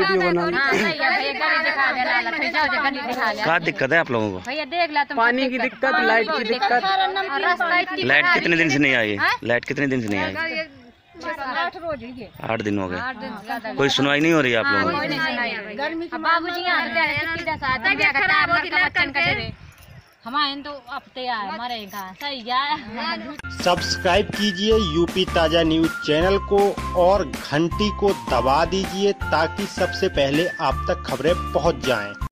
Video बना। क्या दिक्कत है आप लोगों को? भैया देख ला, पानी की दिक्कत, लाइट की दिक्कत। लाइट कितने दिन से नहीं आई? लाइट कितने दिन से नहीं आई? 8 रोज हुई है। 8 दिन हो गए। कोई सुनवाई नहीं हो रही है आप लोगों को? बाबू जी हमारे तो हफ्ते आए हमारे यहाँ सही है। सब्सक्राइब कीजिए यूपी ताजा न्यूज चैनल को और घंटी को दबा दीजिए ताकि सबसे पहले आप तक खबरें पहुंच जाएं।